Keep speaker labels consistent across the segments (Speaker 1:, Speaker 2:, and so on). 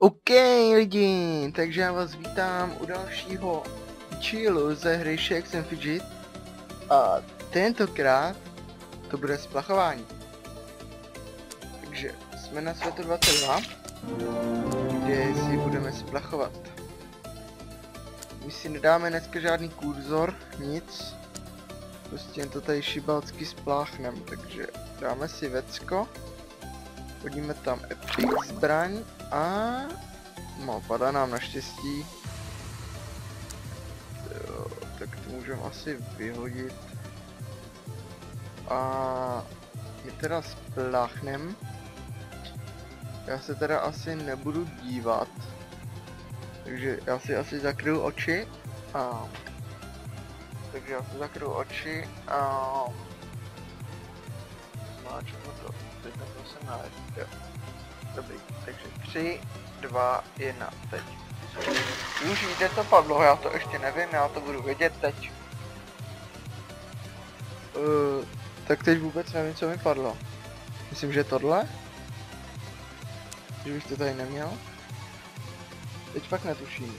Speaker 1: OK lidi, takže já vás vítám u dalšího chillu ze hry Shakes and Fidget a tentokrát to bude splachování. Takže jsme na světu 22, kde si budeme splachovat. My si nedáme dneska žádný kurzor, nic, prostě jen to tady šibalsky spláchnem, takže dáme si vecko, hodíme tam epic zbraň a no, padá nám naštěstí. Jo, tak to můžeme asi vyhodit. A my teda spláchnem. Já se teda asi nebudu dívat. Takže já si asi zakryju oči. A takže já si zakryju oči a zmáčknu to. Teď na to se najít. Jo. Dobrý, takže 3, 2, 1, teď. Už jde to padlo, já to ještě nevím, já to budu vědět teď. Tak teď vůbec nevím, co mi padlo. Myslím, že tohle? Že bych to tady neměl? Teď fakt netuším.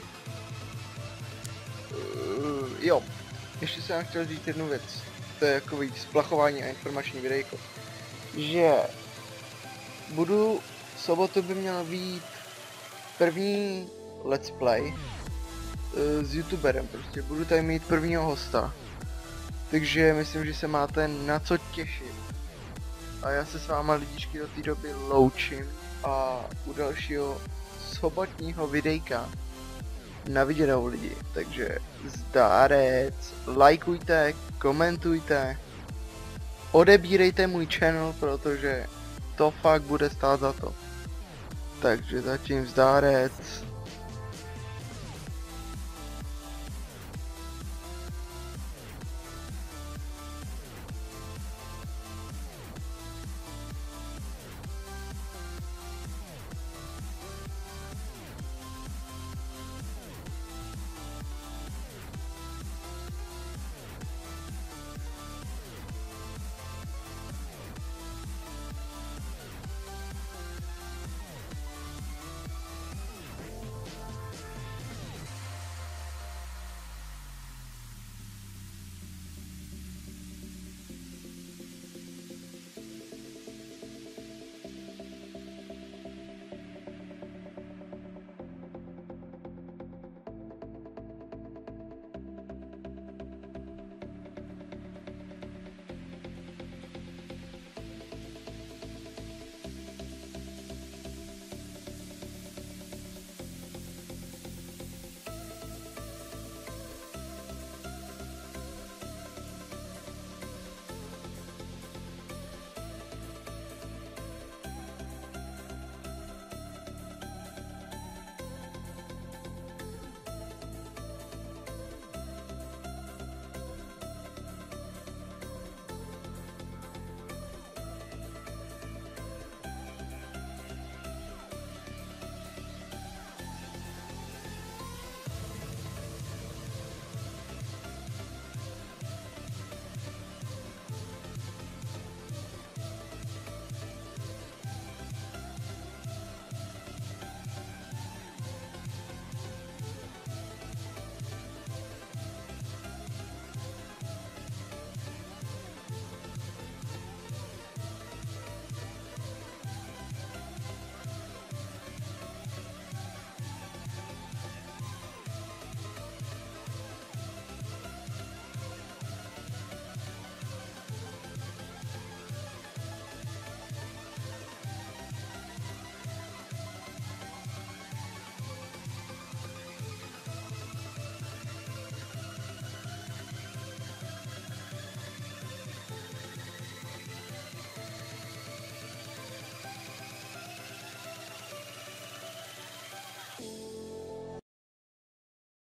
Speaker 1: Jo, ještě jsem chtěl říct jednu věc. To je jakový splachování a informační videjko. Že budu, v sobotu by měl být první let's play s youtuberem, prostě budu tady mít prvního hosta. Takže myslím, že se máte na co těšit. A já se s váma lidičky do té doby loučím a u dalšího sobotního videjka na viděnou lidi. Takže zdárec, lajkujte, komentujte, odebírejte můj channel, protože to fakt bude stát za to. Takže zatím zdárec.